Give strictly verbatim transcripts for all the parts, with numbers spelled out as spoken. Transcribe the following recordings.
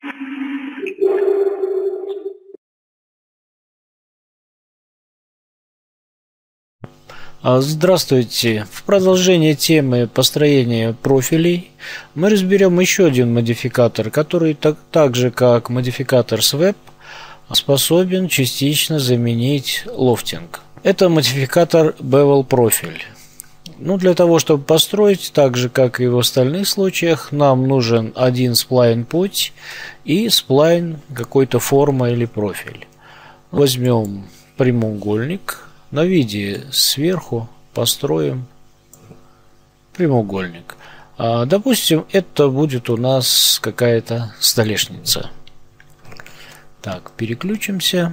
Здравствуйте! В продолжение темы построения профилей мы разберем еще один модификатор, который так, так же как модификатор Swap способен частично заменить лофтинг. Это модификатор Bevel профиль. Ну, для того, чтобы построить, так же как и в остальных случаях, нам нужен один сплайн путь и сплайн какой-то форма или профиль. Возьмем прямоугольник. На виде сверху построим прямоугольник. А, допустим, это будет у нас какая-то столешница. Так, переключимся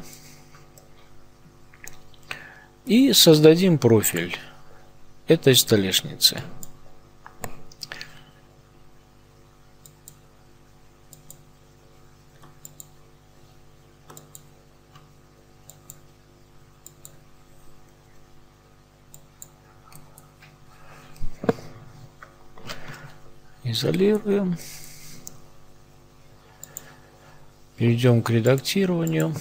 и создадим профиль этой столешницы. Изолируем. Перейдем к редактированию.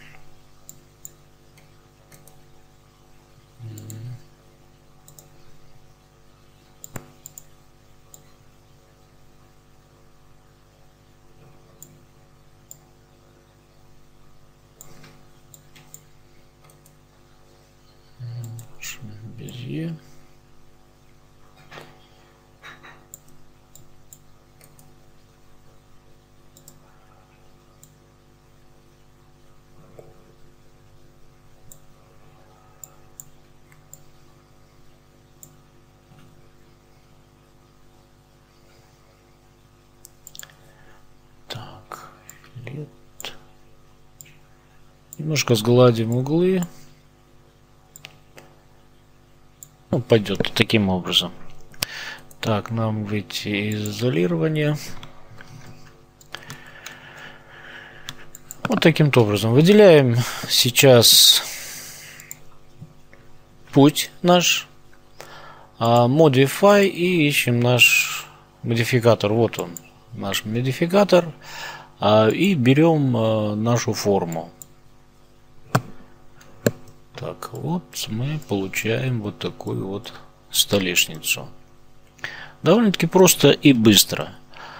Безе. Немножко сгладим углы. Ну, пойдет таким образом. Так, нам выйти из изолирования. Вот таким-то образом. Выделяем сейчас путь наш. Modify и ищем наш модификатор. Вот он, наш модификатор. И берем нашу форму. Так, вот мы получаем вот такую вот столешницу. Довольно-таки просто и быстро.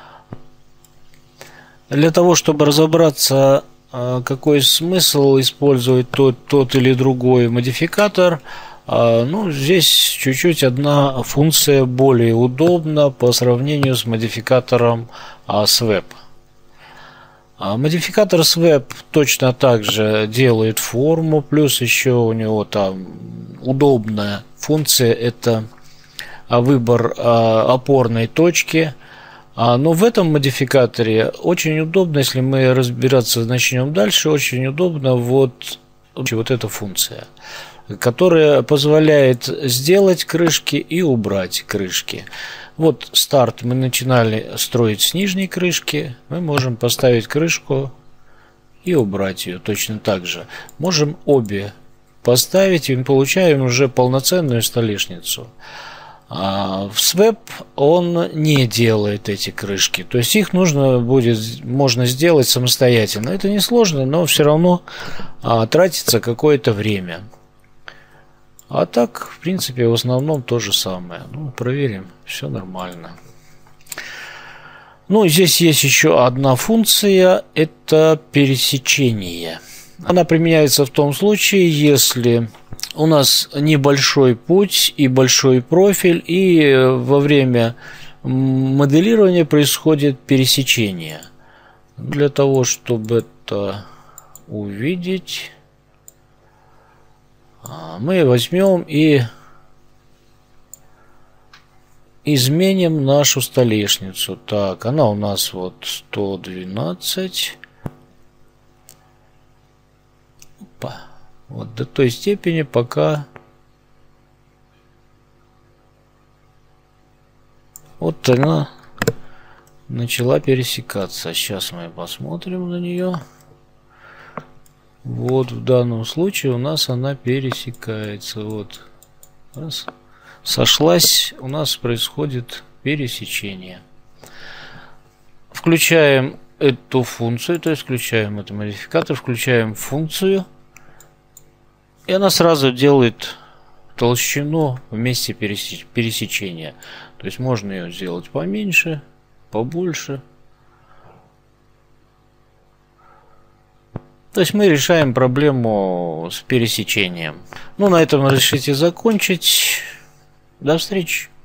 Для того, чтобы разобраться, какой смысл использовать тот, тот или другой модификатор, ну, здесь чуть-чуть одна функция более удобна по сравнению с модификатором Swap. Модификатор Swap точно так же делает форму, плюс еще у него там удобная функция — это выбор опорной точки. Но в этом модификаторе очень удобно, если мы разбираться начнем дальше, очень удобно вот, вот эта функция, которая позволяет сделать крышки и убрать крышки. Вот старт, мы начинали строить с нижней крышки, мы можем поставить крышку и убрать ее точно так же. Можем обе поставить, и мы получаем уже полноценную столешницу. А в Swap он не делает эти крышки, то есть их нужно будет, можно сделать самостоятельно. Это несложно, но все равно а, тратится какое-то время. А так, в принципе, в основном то же самое. Ну, проверим, все нормально. Ну, здесь есть еще одна функция, это пересечение. Она применяется в том случае, если у нас небольшой путь и большой профиль, и во время моделирования происходит пересечение. Для того, чтобы это увидеть, мы возьмем и изменим нашу столешницу. Так, она у нас вот сто двенадцать. Опа. Вот до той степени, пока вот она начала пересекаться. Сейчас мы посмотрим на нее. Вот в данном случае у нас она пересекается. Вот. Раз. Сошлась, у нас происходит пересечение. Включаем эту функцию, то есть включаем этот модификатор, включаем функцию, и она сразу делает толщину в месте пересечения. То есть можно ее сделать поменьше, побольше. То есть мы решаем проблему с пересечением. Ну, на этом разрешите закончить. До встречи.